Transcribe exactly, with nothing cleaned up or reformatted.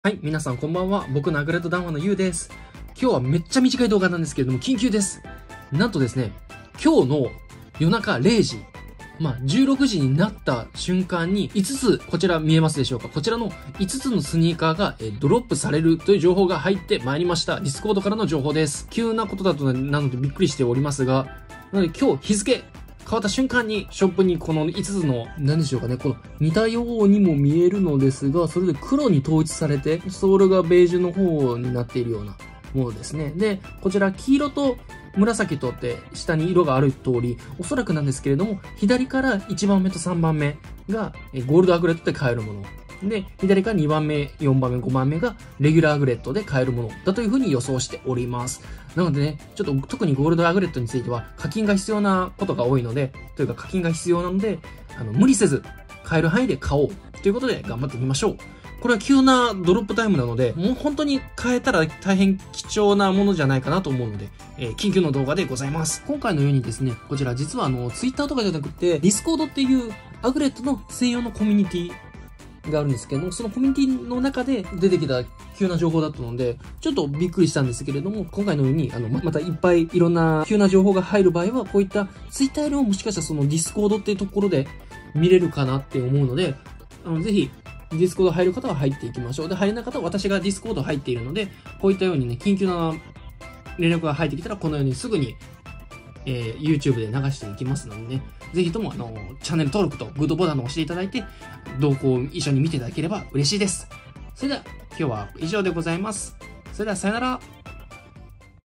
はい、皆さんこんばんは。僕のアグレット談話のゆうです。今日はめっちゃ短い動画なんですけれども、緊急です。なんとですね、今日の夜中れいじ、まあ、じゅうろくじになった瞬間にいつつ、こちら見えますでしょうか？こちらのいつつのスニーカーがえドロップされるという情報が入ってまいりました。ディスコードからの情報です。急なことだとなのでびっくりしておりますが、なので今日日付、変わった瞬間にショップにこのいつつの何でしょうかね、この似たようにも見えるのですが、それで黒に統一されてソールがベージュの方になっているようなものですね。で、こちら黄色と紫とって下に色がある通り、おそらくなんですけれども、左からいちばんめとさんばんめがゴールドアグレットで買えるもの。で、左からにばんめ、よんばんめ、ごばんめがレギュラーアグレットで買えるものだというふうに予想しております。なのでね、ちょっと特にゴールドアグレットについては課金が必要なことが多いので、というか課金が必要なので、あの、無理せず買える範囲で買おうということで頑張ってみましょう。これは急なドロップタイムなので、もう本当に買えたら大変貴重なものじゃないかなと思うので、えー、緊急の動画でございます。今回のようにですね、こちら実はあの、ツイッターとかじゃなくて、ディスコードっていうアグレットの専用のコミュニティ、があるんですけども、そのコミュニティの中で出てきた急な情報だったので、ちょっとびっくりしたんですけれども、今回のように、あの、またいっぱいいろんな急な情報が入る場合は、こういったツイッターよりももしかしたらそのディスコードっていうところで見れるかなって思うので、あの、ぜひ、ディスコード入る方は入っていきましょう。で、入れない方は私がディスコード入っているので、こういったようにね、緊急な連絡が入ってきたら、このようにすぐにえー、YouTube で流していきますのでね、ぜひともあのチャンネル登録とグッドボタンを押していただいて、動向を一緒に見ていただければ嬉しいです。それでは今日は以上でございます。それではさよなら。